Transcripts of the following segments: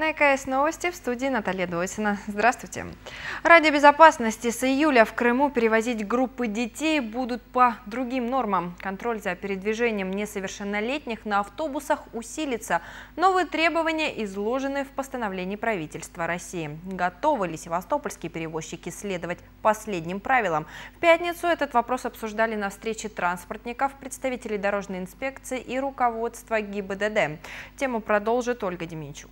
На ЭКС новости в студии Наталья Дойсина. Здравствуйте. Ради безопасности с июля в Крыму перевозить группы детей будут по другим нормам. Контроль за передвижением несовершеннолетних на автобусах усилится. Новые требования изложены в постановлении правительства России. Готовы ли севастопольские перевозчики следовать последним правилам? В пятницу этот вопрос обсуждали на встрече транспортников, представителей дорожной инспекции и руководства ГИБДД. Тему продолжит Ольга Деменчук.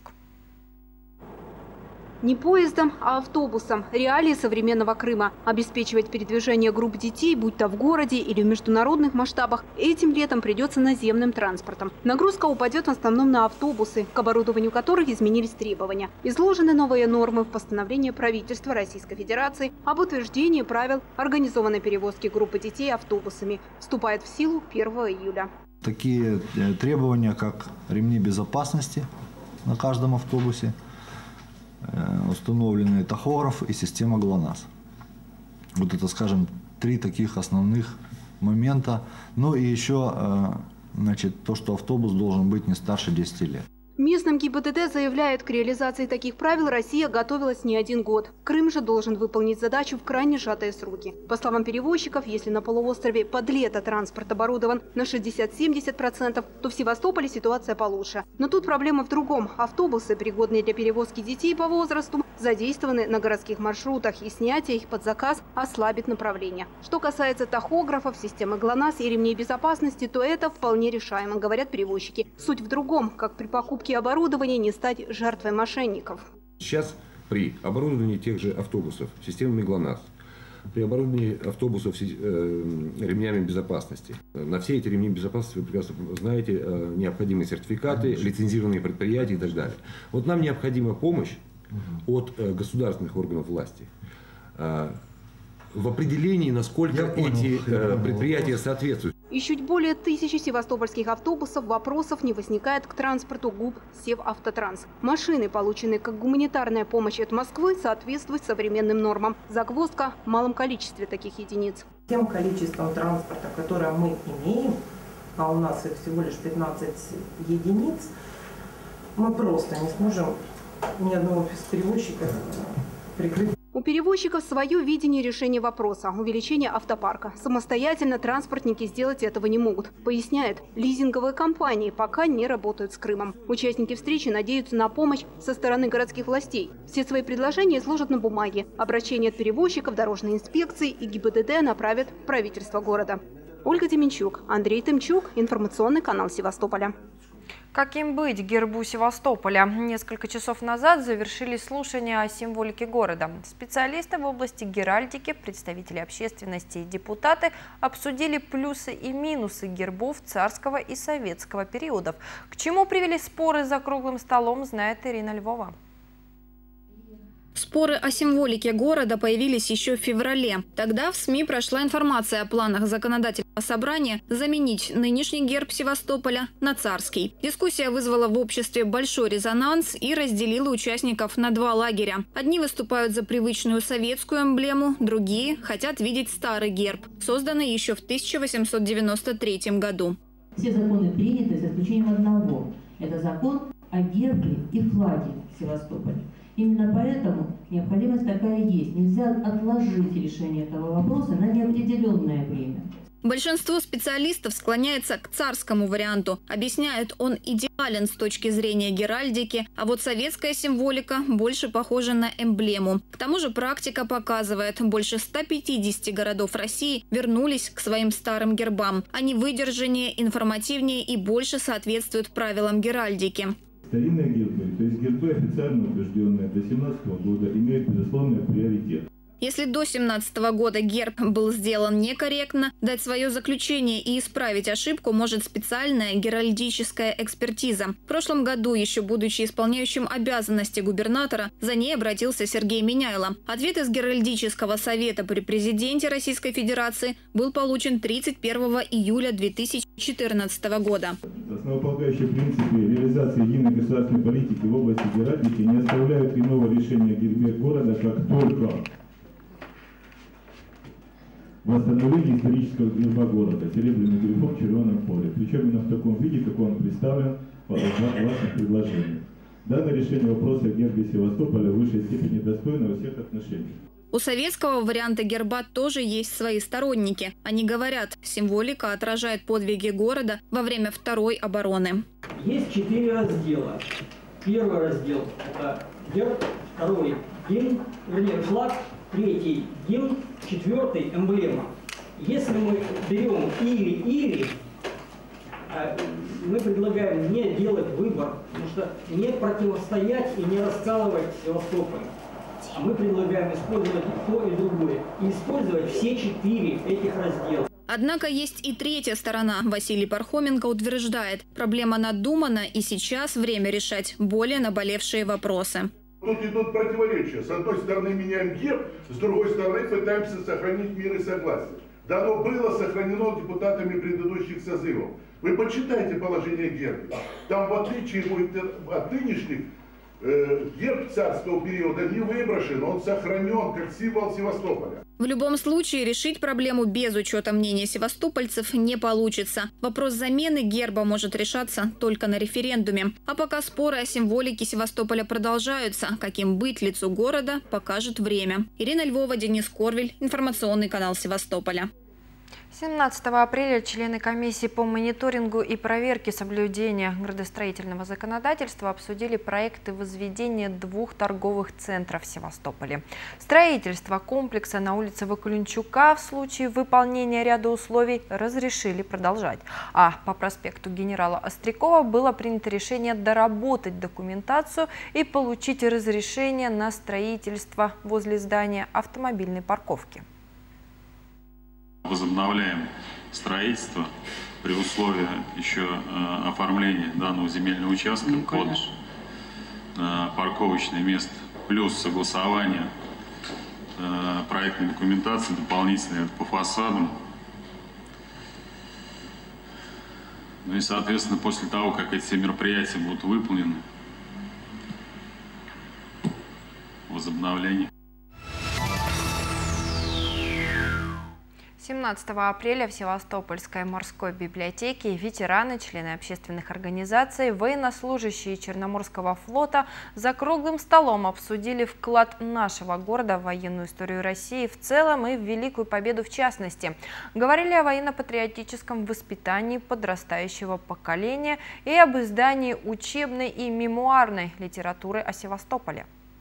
Не поездом, а автобусом. Реалии современного Крыма. Обеспечивать передвижение групп детей, будь то в городе или в международных масштабах, этим летом придется наземным транспортом. Нагрузка упадет в основном на автобусы, к оборудованию которых изменились требования. Изложены новые нормы в постановлении правительства Российской Федерации об утверждении правил организованной перевозки группы детей автобусами. Вступает в силу 1 июля. Такие требования, как ремни безопасности на каждом автобусе, установленный тахограф и система ГЛОНАСС. Вот это, скажем, три таких основных момента. Ну и еще, то, что автобус должен быть не старше 10 лет. В местном ГИБДД заявляют, к реализации таких правил Россия готовилась не один год. Крым же должен выполнить задачу в крайне сжатые сроки. По словам перевозчиков, если на полуострове под лето транспорт оборудован на 60-70%, то в Севастополе ситуация получше. Но тут проблема в другом. Автобусы, пригодные для перевозки детей по возрасту, задействованы на городских маршрутах, и снятие их под заказ ослабит направление. Что касается тахографов, системы ГЛОНАСС и ремней безопасности, то это вполне решаемо, говорят перевозчики. Суть в другом, как при покупке оборудования не стать жертвой мошенников. Сейчас при оборудовании тех же автобусов системами ГЛОНАСС, при оборудовании автобусов ремнями безопасности, на все эти ремни безопасности, вы прекрасно знаете, необходимые сертификаты, лицензированные предприятия и так далее. Вот нам необходима помощь от государственных органов власти в определении, насколько эти предприятия соответствуют. И чуть более 1000 севастопольских автобусов вопросов не возникает к транспорту ГУП «Севавтотранс». Машины, полученные как гуманитарная помощь от Москвы, соответствуют современным нормам. Загвоздка в малом количестве таких единиц. Тем количеством транспорта, которое мы имеем, а у нас их всего лишь 15 единиц, мы просто не сможем ни одного перевозчика прикрыть. У перевозчиков свое видение решения вопроса – увеличение автопарка. Самостоятельно транспортники сделать этого не могут. Поясняет, лизинговые компании пока не работают с Крымом. Участники встречи надеются на помощь со стороны городских властей. Все свои предложения изложат на бумаге. Обращение от перевозчиков, дорожной инспекции и ГИБДД направят в правительство города. Ольга Деменчук, Андрей Тымчук, информационный канал Севастополя. Каким быть гербу Севастополя? Несколько часов назад завершились слушания о символике города. Специалисты в области геральдики, представители общественности и депутаты обсудили плюсы и минусы гербов царского и советского периодов. К чему привели споры за круглым столом, знает Ирина Львова. Споры о символике города появились еще в феврале. Тогда в СМИ прошла информация о планах законодательного собрания заменить нынешний герб Севастополя на царский. Дискуссия вызвала в обществе большой резонанс и разделила участников на два лагеря. Одни выступают за привычную советскую эмблему, другие хотят видеть старый герб, созданный еще в 1893 году. Все законы приняты, за исключением одного. Это закон о гербе и флаге Севастополя. Именно поэтому необходимость такая есть. Нельзя отложить решение этого вопроса на неопределенное время. Большинство специалистов склоняется к царскому варианту. Объясняют, он идеален с точки зрения геральдики, а вот советская символика больше похожа на эмблему. К тому же практика показывает, больше 150 городов России вернулись к своим старым гербам. Они выдержаннее, информативнее и больше соответствуют правилам геральдики. Старинные гербы, то есть гербы официально утвержденные до 17 года, имеют безусловный приоритет. Если до 2017 года герб был сделан некорректно, дать свое заключение и исправить ошибку может специальная геральдическая экспертиза. В прошлом году, еще будучи исполняющим обязанности губернатора, за ней обратился Сергей Меняйло. Ответ из Геральдического совета при президенте Российской Федерации был получен 31 июля 2014 года. Основополагающие принципы реализации единой государственной политики в области геральдики не оставляют иного решения о гербе города, как только восстановление исторического герба города, серебряный гербом в червоном поле. Причем именно в таком виде, как он представлен в ваших предложениях. Данное решение вопроса о гербе Севастополя в высшей степени достойно во всех отношениях. У советского варианта герба тоже есть свои сторонники. Они говорят, символика отражает подвиги города во время второй обороны. Есть 4 раздела. Первый раздел – это герб, второй – гимн, вернее, флаг, третий – гимн, четвертый – эмблема. Если мы берем или, мы предлагаем не делать выбор, потому что не противостоять и не раскалывать Севастополь. А мы предлагаем использовать и то, и другое. И использовать все 4 этих раздела. Однако есть и третья сторона. Василий Пархоменко утверждает, проблема надумана, и сейчас время решать более наболевшие вопросы. Тут идут противоречия. С одной стороны меняем герб, с другой стороны пытаемся сохранить мир и согласие. Да, оно было сохранено депутатами предыдущих созывов. Вы почитайте положение герба. Там, в отличие от нынешних, герб царского периода не выброшен, он сохранен как символ Севастополя. В любом случае решить проблему без учета мнения севастопольцев не получится. Вопрос замены герба может решаться только на референдуме. А пока споры о символике Севастополя продолжаются, каким быть лицу города, покажет время. Ирина Львова, Денис Корвель, информационный канал Севастополя. 17 апреля члены комиссии по мониторингу и проверке соблюдения градостроительного законодательства обсудили проекты возведения 2 торговых центров в Севастополе. Строительство комплекса на улице Вакуленчука в случае выполнения ряда условий разрешили продолжать. А по проспекту генерала Острякова было принято решение доработать документацию и получить разрешение на строительство возле здания автомобильной парковки. Возобновляем строительство при условии еще оформления данного земельного участка под парковочное место, плюс согласование проектной документации дополнительной по фасадам. Ну и, соответственно, после того, как эти все мероприятия будут выполнены, возобновление. 17 апреля в Севастопольской морской библиотеке ветераны, члены общественных организаций, военнослужащие Черноморского флота за круглым столом обсудили вклад нашего города в военную историю России в целом и в Великую Победу в частности. Говорили о военно-патриотическом воспитании подрастающего поколения и об издании учебной и мемуарной литературы о Севастополе.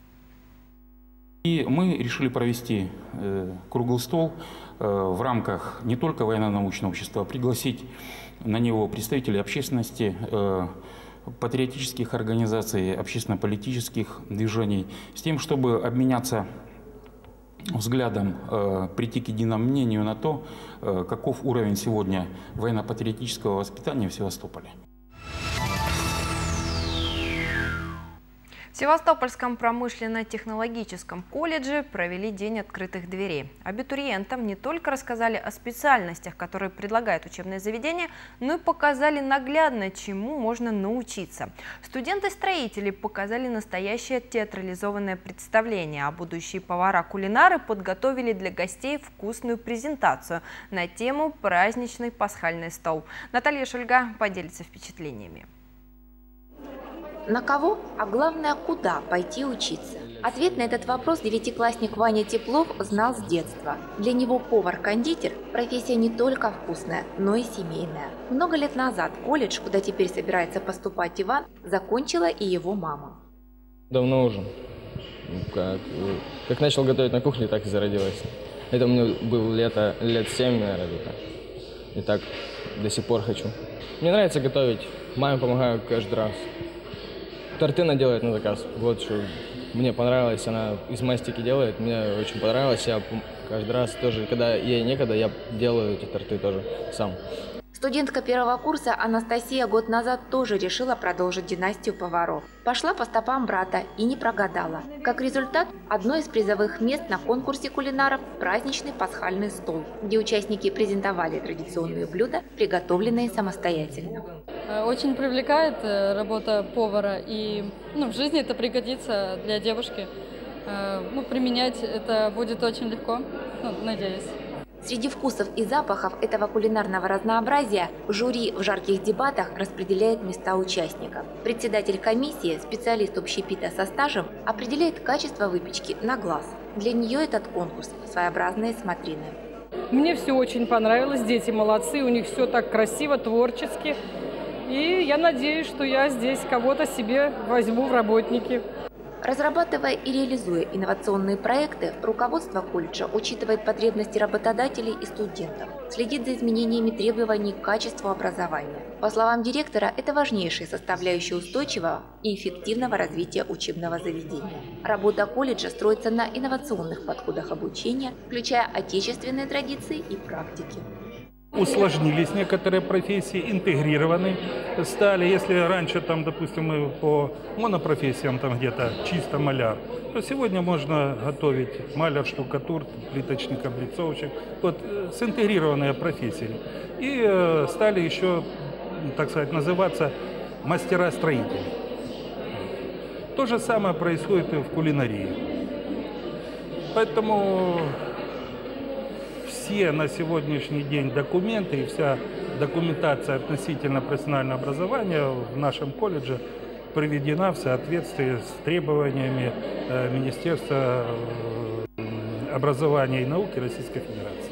И мы решили провести круглый стол в рамках не только военно-научного общества, а пригласить на него представителей общественности, патриотических организаций, общественно-политических движений, с тем, чтобы обменяться взглядом, прийти к единому мнению на то, каков уровень сегодня военно-патриотического воспитания в Севастополе. В Севастопольском промышленно-технологическом колледже провели день открытых дверей. Абитуриентам не только рассказали о специальностях, которые предлагает учебное заведение, но и показали наглядно, чему можно научиться. Студенты-строители показали настоящее театрализованное представление, а будущие повара-кулинары подготовили для гостей вкусную презентацию на тему «Праздничный пасхальный стол». Наталья Шульга поделится впечатлениями. На кого, а главное, куда пойти учиться? Ответ на этот вопрос девятиклассник Ваня Теплов знал с детства. Для него повар-кондитер – профессия не только вкусная, но и семейная. Много лет назад колледж, куда теперь собирается поступать Иван, закончила и его мама. Давно уже. Как начал готовить на кухне, так и зародилась. Это мне было лет 7, наверное, где-то. И так до сих пор хочу. Мне нравится готовить, маме помогаю каждый раз. Торты она делает на заказ. Вот что мне понравилось, она из мастики делает, мне очень понравилось. Я каждый раз тоже, когда ей некогда, я делаю эти торты тоже сам. Студентка первого курса Анастасия год назад тоже решила продолжить династию поваров. Пошла по стопам брата и не прогадала. Как результат, одно из призовых мест на конкурсе кулинаров – праздничный пасхальный стол, где участники презентовали традиционные блюда, приготовленные самостоятельно. Очень привлекает работа повара, и в жизни это пригодится для девушки. Применять это будет очень легко, надеюсь. Среди вкусов и запахов этого кулинарного разнообразия жюри в жарких дебатах распределяет места участников. Председатель комиссии, специалист общепита со стажем, определяет качество выпечки на глаз. Для нее этот конкурс – своеобразные смотрины. Мне все очень понравилось, дети молодцы, у них все так красиво, творчески. И я надеюсь, что я здесь кого-то себе возьму в работники. Разрабатывая и реализуя инновационные проекты, руководство колледжа учитывает потребности работодателей и студентов, следит за изменениями требований к качеству образования. По словам директора, это важнейшая составляющая устойчивого и эффективного развития учебного заведения. Работа колледжа строится на инновационных подходах обучения, включая отечественные традиции и практики. Усложнились некоторые профессии, интегрированы стали. Если раньше, там, допустим, мы по монопрофессиям там где-то чисто маляр, то сегодня можно готовить маляр, штукатур, плиточник, облицовщик. Вот синтегрированные профессии. И стали еще, так сказать, называться мастера-строители. То же самое происходит и в кулинарии. Поэтому все на сегодняшний день документы и вся документация относительно профессионального образования в нашем колледже приведена в соответствии с требованиями Министерства образования и науки Российской Федерации.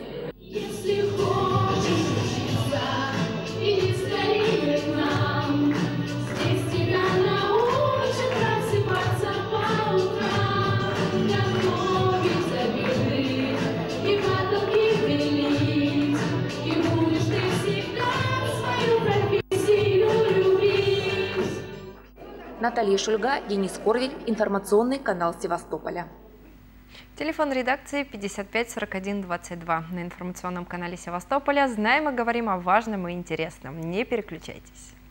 Наталья Шульга, Денис Корвель, информационный канал Севастополя. Телефон редакции 55 41 22. На информационном канале Севастополя знаем и говорим о важном и интересном. Не переключайтесь.